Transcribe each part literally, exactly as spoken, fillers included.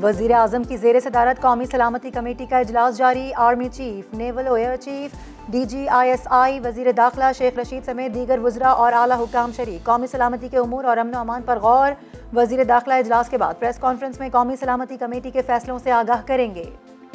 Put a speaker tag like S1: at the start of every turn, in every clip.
S1: वज़ीर आज़म की ज़ेर सदारत कौमी सलामती कमेटी का इजलास जारी। आर्मी चीफ, नेवल और air chief, D G I S I, वज़ीर दाखिला शेख रशीद समेत दीगर वज़रा और आला हुकाम शरीक। कौमी सलामती के उमूर और अमन अमान पर गौर। वज़ीर दाखिला इजलास के बाद प्रेस कॉन्फ्रेंस में कौमी सलामती कमेटी के फैसलों से आगाह करेंगे।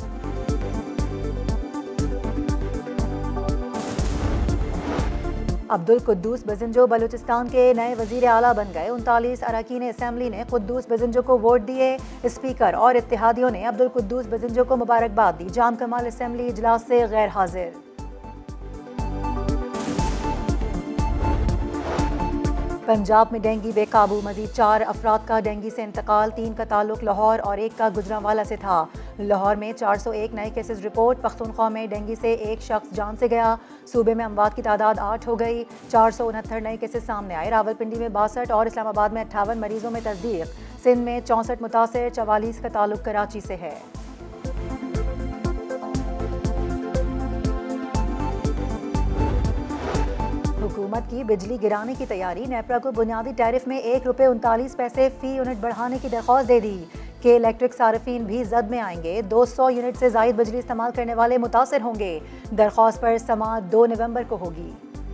S1: अब्दुल कुद्दूस बजिंजो बलूचिस्तान के नए वजीर आला बन गए। उनतालीस अरकान असम्बली ने कुद्दूस बजिंजो को वोट दिए। स्पीकर और इत्तेहादियों ने अब्दुल कुद्दूस बजिंजो को मुबारकबाद दी। जाम कमाल असम्बली इजलास से गैर हाजिर। पंजाब में डेंगू बेकाबू, मजीद चार अफराद का डेंगू से इंतकाल। तीन का ताल्लुक लाहौर और एक का गुजरांवाला से था। लाहौर में चार सौ एक नए केसेस रिपोर्ट। पख्तूनख्वा में डेंगू से एक शख्स जान से गया। सूबे में अमवात की तादाद आठ हो गई। चार सौ उनहत्तर नए केसेस सामने आए। रावलपिंडी में बासठ और इस्लामाबाद में अट्ठावन मरीजों में तस्दीक। सिंध में चौंसठ मुतासर, चवालीस का ताल्लुक कराची से है। हुकूमत की बिजली गिराने की तैयारी। नेपरा को बुनियादी टैरिफ में एक रुपये उनतालीस पैसे फी यूनिट बढ़ाने की दरख्वास्त दे दी कि इलेक्ट्रिक सार्फिन भी जद में आएंगे। दो सौ यूनिट से जायद बिजली इस्तेमाल करने वाले मुतासर होंगे। दरख्वास्त पर समाअत दो नवंबर को होगी।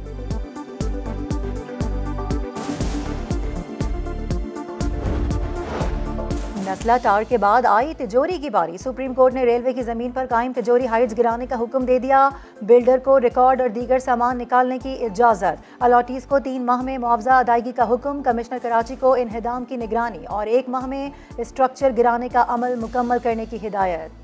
S1: नस्ला टार के बाद आई तिजोरी की बारी। सुप्रीम कोर्ट ने रेलवे की जमीन पर कायम तिजोरी हाइट्स गिराने का हुक्म दे दिया। बिल्डर को रिकॉर्ड और दीगर सामान निकालने की इजाजत। अलॉटीज को तीन माह में मुआवजा अदायगी का हुक्म। कमिश्नर कराची को इन्हिदाम की निगरानी और एक माह में स्ट्रक्चर गिराने का अमल मुकम्मल करने की हिदायत।